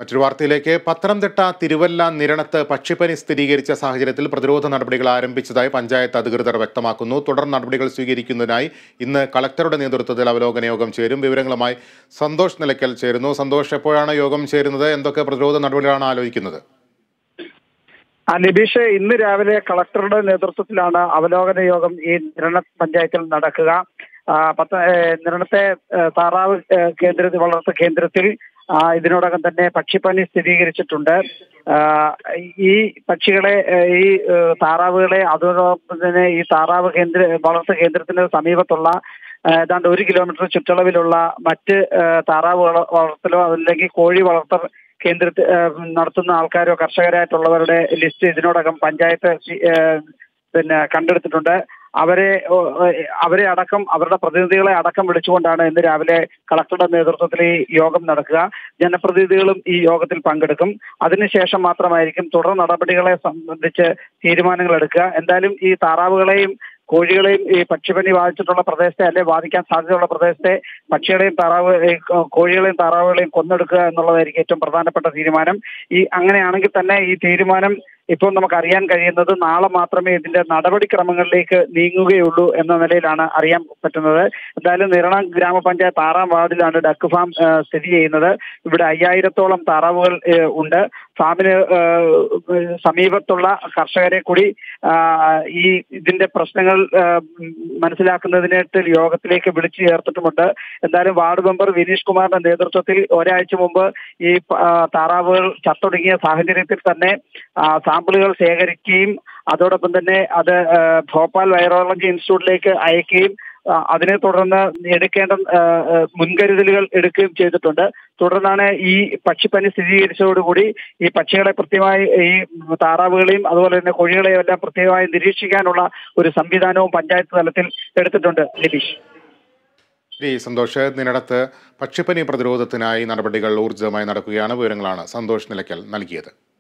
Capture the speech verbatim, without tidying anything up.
മറ്റൊരു വാർത്തയിലേക്ക്. പത്തനംതിട്ട തിരുവല്ല നിരണത്ത് പക്ഷിപ്പനി സ്ഥിരീകരിച്ച സാഹചര്യത്തിൽ പ്രതിരോധ നടപടികൾ ആരംഭിച്ചതായി പഞ്ചായത്ത് അധികൃതർ വ്യക്തമാക്കുന്നു. തുടർ നടപടികൾ സ്വീകരിക്കുന്നതിനായി ഇന്ന് കളക്ടറുടെ നേതൃത്വത്തിൽ അവലോകന യോഗം ചേരും. വിവരങ്ങളുമായി സന്തോഷ് നിലയ്ക്കൽ ചേരുന്നു. സന്തോഷ്, എപ്പോഴാണ് യോഗം ചേരുന്നത്? എന്തൊക്കെ പ്രതിരോധ നടപടികളാണ് ആലോചിക്കുന്നത്? നിബീഷ്, ഇന്ന് രാവിലെ കളക്ടറുടെ നേതൃത്വത്തിലാണ് അവലോകന യോഗം ഈ നിരണ പഞ്ചായത്തിൽ നടക്കുക. പത്ത നിരണത്തെ താറാവ് കേന്ദ്ര വളർത്ത കേന്ദ്രത്തിൽ ഇതിനോടകം തന്നെ പക്ഷിപ്പനി സ്ഥിരീകരിച്ചിട്ടുണ്ട്. ഈ പക്ഷികളെ ഈ താറാവുകളെ അതോടൊപ്പം തന്നെ ഈ താറാവ് കേന്ദ്ര വളർത്ത കേന്ദ്രത്തിന് സമീപത്തുള്ള ഏതാണ്ട് ഒരു കിലോമീറ്റർ ചുറ്റളവിലുള്ള മറ്റ് താറാവ് വളർത്തലോ അല്ലെങ്കിൽ കോഴി വളർത്തൽ കേന്ദ്രത്തിൽ നടത്തുന്ന ആൾക്കാരോ കർഷകരായിട്ടുള്ളവരുടെ ലിസ്റ്റ് ഇതിനോടകം പഞ്ചായത്ത് പിന്നെ കണ്ടെടുത്തിട്ടുണ്ട്. അവരെ അവരെ അടക്കം അവരുടെ പ്രതിനിധികളെ അടക്കം വിളിച്ചുകൊണ്ടാണ് ഇന്ന് രാവിലെ കളക്ടറുടെ നേതൃത്വത്തിൽ ഈ യോഗം നടക്കുക. ജനപ്രതിനിധികളും ഈ യോഗത്തിൽ പങ്കെടുക്കും. അതിനുശേഷം മാത്രമായിരിക്കും തുടർ നടപടികളെ സംബന്ധിച്ച് തീരുമാനങ്ങൾ എടുക്കുക. എന്തായാലും ഈ താറാവുകളെയും കോഴികളെയും ഈ പക്ഷിപ്പനി ബാധിച്ചിട്ടുള്ള പ്രദേശത്തെ അല്ലെ ബാധിക്കാൻ സാധ്യതയുള്ള പ്രദേശത്തെ പക്ഷികളെയും താറാവ് കോഴികളെയും താറാവുകളെയും കൊന്നെടുക്കുക എന്നുള്ളതായിരിക്കും ഏറ്റവും പ്രധാനപ്പെട്ട തീരുമാനം. ഈ അങ്ങനെയാണെങ്കിൽ തന്നെ ഈ തീരുമാനം ഇപ്പോൾ നമുക്ക് അറിയാൻ കഴിയുന്നത് നാളെ മാത്രമേ ഇതിന്റെ നടപടിക്രമങ്ങളിലേക്ക് നീങ്ങുകയുള്ളൂ എന്ന നിലയിലാണ് അറിയാൻ പറ്റുന്നത്. എന്തായാലും നിരണം ഗ്രാമപഞ്ചായത്ത് ആറാം വാർഡിലാണ് ഡക്ക് ഫാം സ്ഥിതി ചെയ്യുന്നത്. ഇവിടെ അയ്യായിരത്തോളം താറാവുകൾ ഉണ്ട്. ഫാമിന് സമീപത്തുള്ള കർഷകരെ കൂടി ഈ ഇതിന്റെ പ്രശ്നങ്ങൾ മനസ്സിലാക്കുന്നതിനായിട്ട് യോഗത്തിലേക്ക് വിളിച്ചു ചേർത്തിട്ടുമുണ്ട്. എന്തായാലും വാർഡ് മെമ്പർ വിനീഷ് കുമാറിന്റെ നേതൃത്വത്തിൽ ഒരാഴ്ച മുമ്പ് ഈ താറാവുകൾ ചത്തൊടുങ്ങിയ സാഹചര്യത്തിൽ തന്നെ സാമ്പിളുകൾ ശേഖരിക്കുകയും അതോടൊപ്പം തന്നെ അത് ഭോപ്പാൽ വൈറോളജി ഇൻസ്റ്റിറ്റ്യൂട്ടിലേക്ക് അയക്കുകയും അതിനെ തുടർന്ന് എടുക്കേണ്ട മുൻകരുതലുകൾ എടുക്കുകയും ചെയ്തിട്ടുണ്ട്. തുടർന്നാണ് ഈ പക്ഷിപ്പനി സ്ഥിരീകരിച്ചതോടുകൂടി ഈ പക്ഷികളെ കൃത്യമായി ഈ താറാവുകളെയും അതുപോലെ തന്നെ കോഴികളെയും എല്ലാം പ്രത്യേകമായി നിരീക്ഷിക്കാനുള്ള ഒരു സംവിധാനവും പഞ്ചായത്ത് തലത്തിൽ എടുത്തിട്ടുണ്ട്. നിബീഷ്. ഈ സന്തോഷ്, ഇതിനടുത്ത് പക്ഷിപ്പനി പ്രതിരോധത്തിനായി നടപടികൾ ഊർജിതമായി നടക്കുകയാണ്. വിവരങ്ങളാണ് സന്തോഷ് നിലയ്ക്കൽ നൽകിയത്.